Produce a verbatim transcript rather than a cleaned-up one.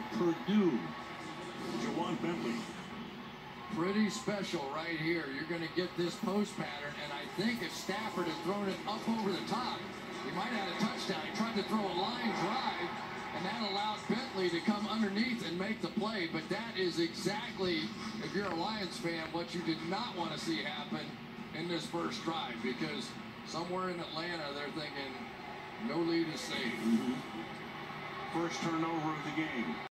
Purdue. Jawan Bentley. Pretty special right here. You're going to get this post pattern, and I think if Stafford had thrown it up over the top, he might have had a touchdown. He tried to throw a line drive, and that allowed Bentley to come underneath and make the play. But that is exactly, if you're a Lions fan, what you did not want to see happen in this first drive, because somewhere in Atlanta they're thinking no lead is safe. Mm-hmm. First turnover of the game.